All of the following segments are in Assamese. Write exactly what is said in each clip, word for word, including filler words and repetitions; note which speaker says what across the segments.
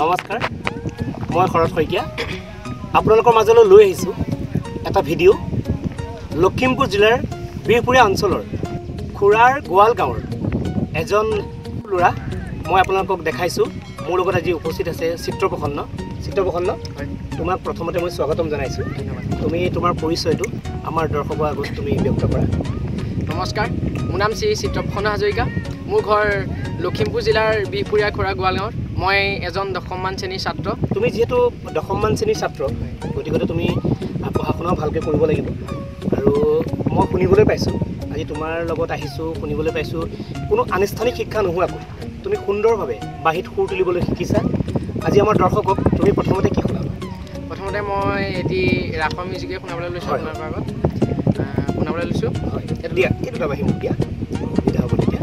Speaker 1: নমস্কাৰ মই শৰৎ শইকীয়া আপোনালোকৰ মাজলৈ লৈ আহিছোঁ এটা ভিডিঅ' লখিমপুৰ জিলাৰ বিহপুৰীয়া অঞ্চলৰ খুৰাৰ গোৱাল গাঁৱৰ এজন ল'ৰা মই আপোনালোকক দেখাইছোঁ মোৰ লগত আজি উপস্থিত আছে চিত্ৰপ্ৰসন্ন চিত্ৰপ্ৰসন্ন তোমাক প্ৰথমতে মই স্বাগতম জনাইছোঁ তুমি তোমাৰ পৰিচয়টো আমাৰ দৰ্শকৰ আগত তুমি ব্যক্ত কৰা
Speaker 2: নমস্কাৰ মোৰ নাম শ্ৰী চিত্ৰপ্ৰসন্ন হাজৰিকা মোৰ ঘৰ লখিমপুৰ জিলাৰ বিহপুৰীয়া খুৰা গোৱাল গাঁৱত মই এজন দশমমান শ্ৰেণীৰ ছাত্ৰ
Speaker 1: তুমি যেহেতু দশমমান শ্ৰেণীৰ ছাত্ৰ গতিকে তুমি পঢ়া শুনাও ভালকৈ কৰিব লাগিব আৰু মই শুনিবলৈ পাইছোঁ আজি তোমাৰ লগত আহিছোঁ শুনিবলৈ পাইছোঁ কোনো আনুষ্ঠানিক শিক্ষা নোহোৱাকৈ তুমি সুন্দৰভাৱে বাঁহীত সুৰ তুলিবলৈ শিকিছা আজি আমাৰ দৰ্শকক তুমি প্ৰথমতে কি শুনাবা
Speaker 2: প্ৰথমতে মই এটি ৰাসৰ মিউজিকে শুনাবলৈ লৈছোঁ আপোনালোকৰ আগত শুনাবলৈ লৈছোঁ
Speaker 1: হয় দিয়া এই দুটা বাঁহী মোক দিয়া সুবিধা হ'ব তেতিয়া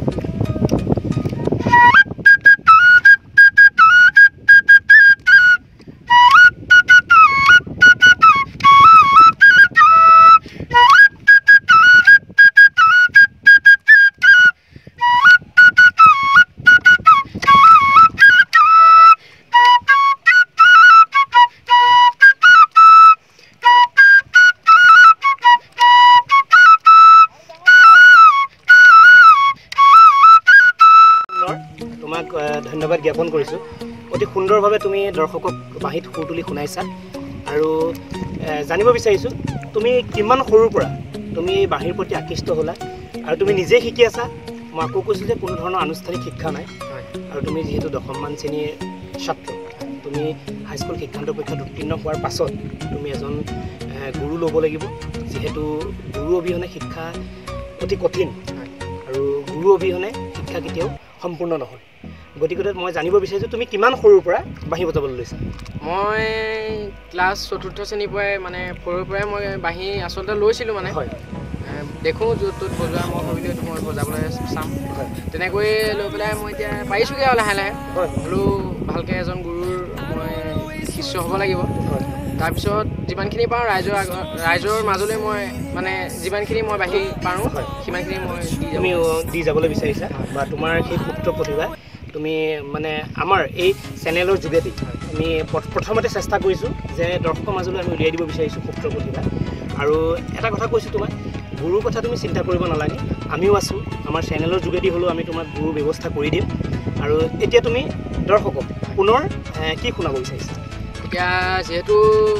Speaker 1: ধন্যবাদ জ্ঞাপন কৰিছোঁ অতি সুন্দৰভাৱে তুমি দৰ্শকক বাঁহীত সুৰ তুলি শুনাইছা আৰু জানিব বিচাৰিছোঁ তুমি কিমান সৰুৰ পৰা তুমি বাঁহীৰ প্ৰতি আকৃষ্ট হ'লা আৰু তুমি নিজে শিকি আছা মই আকৌ কৈছোঁ যে কোনো ধৰণৰ আনুষ্ঠানিক শিক্ষা নাই আৰু তুমি যিহেতু দশমমান শ্ৰেণীৰ ছাত্ৰ তুমি হাইস্কুল শিক্ষান্ত পৰীক্ষাত উত্তীৰ্ণ হোৱাৰ পাছত তুমি এজন গুৰু ল'ব লাগিব যিহেতু গুৰু অবিহনে শিক্ষা অতি কঠিন আৰু গুৰু অবিহনে শিক্ষা কেতিয়াও সম্পূৰ্ণ নহয় গতিকে মই জানিব বিচাৰিছোঁ তুমি কিমান সৰুৰ পৰা বাঁহী বজাবলৈ লৈছা
Speaker 2: মই ক্লাছ চতুৰ্থ শ্ৰেণীৰ পৰাই মানে সৰুৰ পৰাই মই বাঁহী আচলতে লৈছিলোঁ মানে
Speaker 1: হয়
Speaker 2: দেখোঁ য'ত ত'ত বজোৱা মই ভাবিলোঁ এইটো মই বজাবলৈ চাম তেনেকৈয়ে লৈ পেলাই মই এতিয়া পাৰিছোঁগৈ আৰু লাহে লাহে
Speaker 1: হয়
Speaker 2: হ'লেও ভালকৈ এজন গুৰুৰ মই শিষ্য হ'ব লাগিব তাৰপিছত যিমানখিনি পাৰোঁ ৰাইজৰ আগ ৰাইজৰ মাজলৈ মই মানে যিমানখিনি মই বাঁহী পাৰোঁ সিমানখিনি মই
Speaker 1: তুমি দি যাবলৈ বিচাৰিছা বা তোমাৰ সেই সুপ্ত প্ৰতিভা তুমি মানে আমাৰ এই চেনেলৰ যোগেদি আমি প্ৰথমতে চেষ্টা কৰিছোঁ যে দৰ্শকৰ মাজলৈ আমি উলিয়াই দিব বিচাৰিছোঁ সুপ্ত প্ৰতিভা আৰু এটা কথা কৈছোঁ তোমাক গুৰুৰ কথা তুমি চিন্তা কৰিব নালাগে আমিও আছোঁ আমাৰ চেনেলৰ যোগেদি হ'লেও আমি তোমাক গুৰুৰ ব্যৱস্থা কৰি দিম আৰু এতিয়া তুমি দৰ্শকক পুনৰ কি শুনাব বিচাৰিছা
Speaker 2: এতিয়া যিহেতু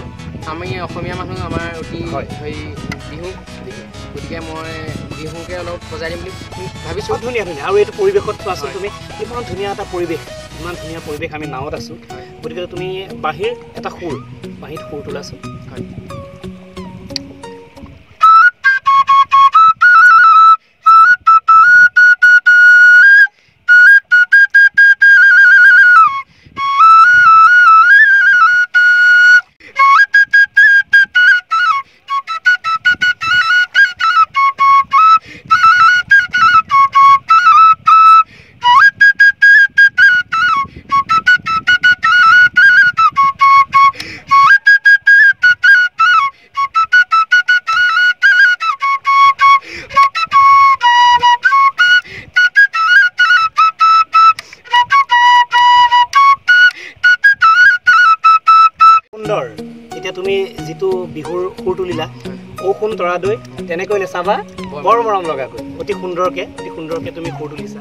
Speaker 2: আমি অসমীয়া মানুহ আমাৰ অতি হেৰি বিহু গতিকে মই বিহুকে অলপ বজাই দিম বুলি ভাবিছোঁ
Speaker 1: ধুনীয়া ধুনীয়া আৰু এইটো পৰিৱেশত চোৱাচোন তুমি ইমান ধুনীয়া এটা পৰিৱেশ ইমান ধুনীয়া পৰিৱেশ আমি নাৱত আছোঁ গতিকে তুমি বাঁহীৰ এটা সুৰ বাঁহীত সুৰ তোলাচোন হয় এতিয়া তুমি যিটো বিহুৰ সুৰ তুলিলা ঔ সোণ তৰাদৈ তেনেকৈ নেচাবা বৰ মৰম লগাকৈ অতি সুন্দৰকৈ অতি সুন্দৰকৈ তুমি সুৰ তুলিছা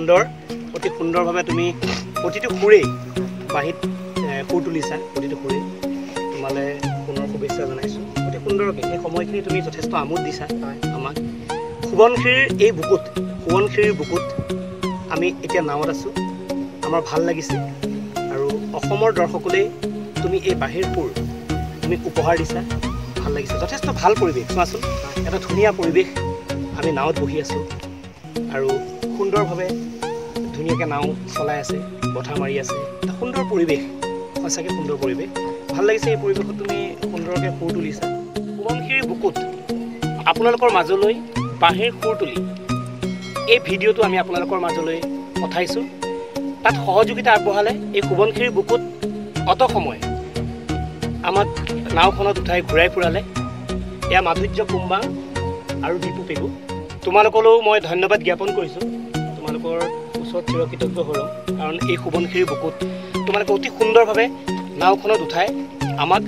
Speaker 1: সুন্দৰ অতি সুন্দৰভাৱে তুমি প্ৰতিটো সুৰেই বাঁহীত সুৰ তুলিছা প্ৰতিটো সুৰেই তোমালৈ পুনৰ শুভেচ্ছা জনাইছোঁ অতি সুন্দৰকৈ এই সময়খিনি তুমি যথেষ্ট আমোদ দিছা আমাক সোৱণশিৰিৰ এই বুকুত সোৱণশিৰিৰ বুকুত আমি এতিয়া নাৱত আছোঁ আমাৰ ভাল লাগিছে আৰু অসমৰ দৰ্শকলৈ তুমি এই বাঁহীৰ সুৰ তুমি উপহাৰ দিছা ভাল লাগিছে যথেষ্ট ভাল পৰিৱেশ চোৱাচোন এটা ধুনীয়া পৰিৱেশ আমি নাৱত বহি আছোঁ আৰু সুন্দৰভাৱে ধুনীয়াকৈ নাও চলাই আছে বঠা মাৰি আছে এটা সুন্দৰ পৰিৱেশ সঁচাকৈ সুন্দৰ পৰিৱেশ ভাল লাগিছে এই পৰিৱেশত তুমি সুন্দৰকৈ সুৰ তুলিছা সোৱণশিৰিৰ বুকুত আপোনালোকৰ মাজলৈ বাঁহীৰ সুৰ তুলি এই ভিডিঅ'টো আমি আপোনালোকৰ মাজলৈ পঠাইছোঁ তাত সহযোগিতা আগবঢ়ালে এই সোৱণশিৰিৰ বুকুত অত সময় আমাক নাওখনত উঠাই ঘূৰাই ফুৰালে এয়া মাধুৰ্য কুম্বাং আৰু দীপু পেগু তোমালোকলৈও মই ধন্যবাদ জ্ঞাপন কৰিছোঁ তোমালোকৰ ওচৰত চিৰকৃতজ্ঞ হৈ ৰ'ম কাৰণ এই সোৱণশিৰিৰ বুকুত তোমালোকে অতি সুন্দৰভাৱে নাওখনত উঠাই আমাক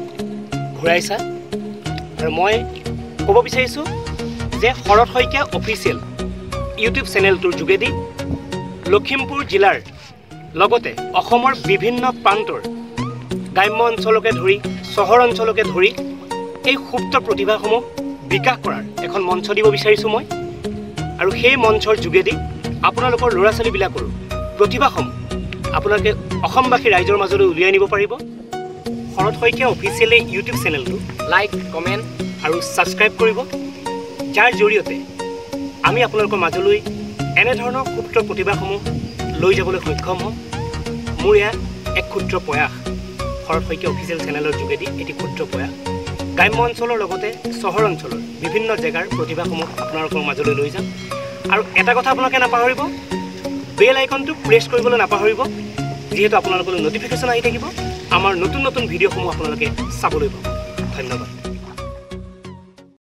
Speaker 1: ঘূৰাইছা আৰু মই ক'ব বিচাৰিছোঁ যে শৰৎ শইকীয়া অফিচিয়েল ইউটিউব চেনেলটোৰ যোগেদি লখিমপুৰ জিলাৰ লগতে অসমৰ বিভিন্ন প্ৰান্তৰ গ্ৰাম্য অঞ্চলকে ধৰি চহৰ অঞ্চলকে ধৰি এই সুপ্ত প্ৰতিভাসমূহ বিকাশ কৰাৰ এখন মঞ্চ দিব বিচাৰিছোঁ মই আৰু সেই মঞ্চৰ যোগেদি আপোনালোকৰ ল'ৰা ছোৱালীবিলাকৰো প্ৰতিভাসমূহ আপোনালোকে অসমবাসী ৰাইজৰ মাজলৈ উলিয়াই নিব পাৰিব শৰৎ শইকীয়া অফিচিয়েল এই ইউটিউব চেনেলটো
Speaker 2: লাইক কমেণ্ট
Speaker 1: আৰু ছাবস্ক্ৰাইব কৰিব যাৰ জৰিয়তে আমি আপোনালোকৰ মাজলৈ এনেধৰণৰ ক্ষুদ্ৰ প্ৰতিভাসমূহ লৈ যাবলৈ সক্ষম হ'ম মোৰ এয়া এক ক্ষুদ্ৰ প্ৰয়াস শৰৎ শইকীয়া অফিচিয়েল চেনেলৰ যোগেদি এটি ক্ষুদ্ৰ প্ৰয়াস গ্ৰাম্য অঞ্চলৰ লগতে চহৰ অঞ্চলৰ বিভিন্ন জেগাৰ প্ৰতিভাসমূহ আপোনালোকৰ মাজলৈ লৈ যাম আৰু এটা কথা আপোনালোকে নাপাহৰিব বেল আইকনটো প্ৰেছ কৰিবলৈ নাপাহৰিব যিহেতু আপোনালোকলৈ ন'টিফিকেশ্যন আহি থাকিব আমাৰ নতুন নতুন ভিডিঅ'সমূহ আপোনালোকে চাবলৈ পাব ধন্যবাদ